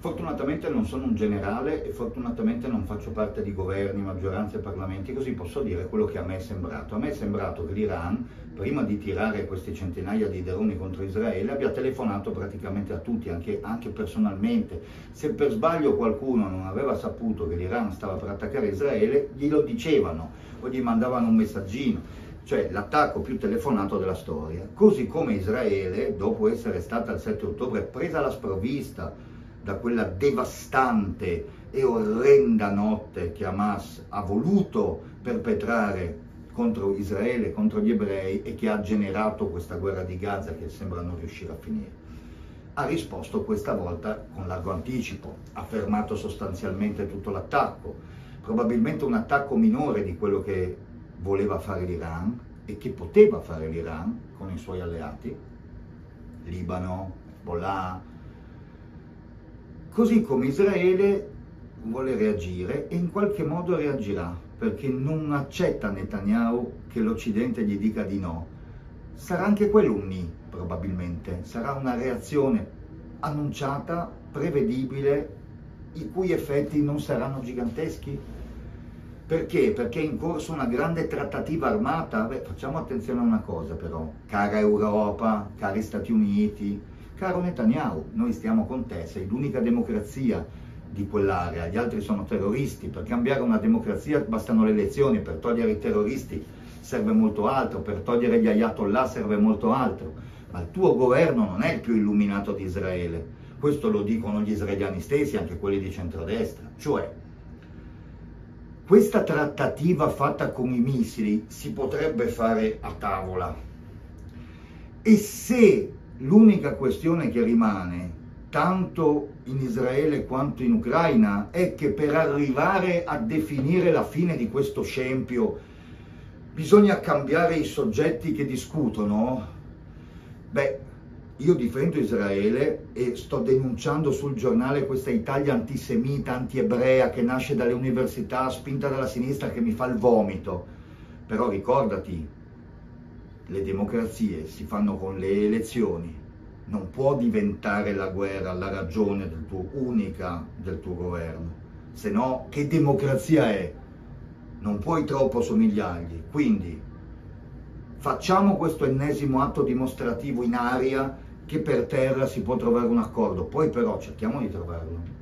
Fortunatamente non sono un generale e fortunatamente non faccio parte di governi, maggioranze, parlamenti, così posso dire quello che a me è sembrato. A me è sembrato che l'Iran, prima di tirare questi centinaia di droni contro Israele, abbia telefonato praticamente a tutti, anche personalmente. Se per sbaglio qualcuno non aveva saputo che l'Iran stava per attaccare Israele, glielo dicevano o gli mandavano un messaggino. Cioè l'attacco più telefonato della storia. Così come Israele, dopo essere stata il 7 ottobre presa alla sprovvista da quella devastante e orrenda notte che Hamas ha voluto perpetrare contro Israele, contro gli ebrei, e che ha generato questa guerra di Gaza che sembra non riuscire a finire. Ha risposto questa volta con largo anticipo, ha fermato sostanzialmente tutto l'attacco, probabilmente un attacco minore di quello che voleva fare l'Iran e che poteva fare l'Iran con i suoi alleati, Libano, Hezbollah. Così come Israele vuole reagire e in qualche modo reagirà, perché non accetta Netanyahu che l'Occidente gli dica di no. Sarà anche quello un ni, probabilmente, sarà una reazione annunciata, prevedibile, i cui effetti non saranno giganteschi. Perché? Perché è in corso una grande trattativa armata. Beh, facciamo attenzione a una cosa però, cara Europa, cari Stati Uniti, caro Netanyahu, noi stiamo con te, sei l'unica democrazia di quell'area, gli altri sono terroristi. Per cambiare una democrazia bastano le elezioni, per togliere i terroristi serve molto altro, per togliere gli ayatollah serve molto altro, ma il tuo governo non è il più illuminato di Israele, questo lo dicono gli israeliani stessi, anche quelli di centrodestra. Cioè, questa trattativa fatta con i missili si potrebbe fare a tavola, e se l'unica questione che rimane, tanto in Israele quanto in Ucraina, è che per arrivare a definire la fine di questo scempio bisogna cambiare i soggetti che discutono, beh, io difendo Israele e sto denunciando sul giornale questa Italia antisemita, anti-ebrea che nasce dalle università, spinta dalla sinistra, che mi fa il vomito. Però ricordati, le democrazie si fanno con le elezioni, non può diventare la guerra la ragione unica del tuo governo, se no che democrazia è? Non puoi troppo somigliargli. Quindi facciamo questo ennesimo atto dimostrativo in aria che per terra si può trovare un accordo, poi però cerchiamo di trovarlo.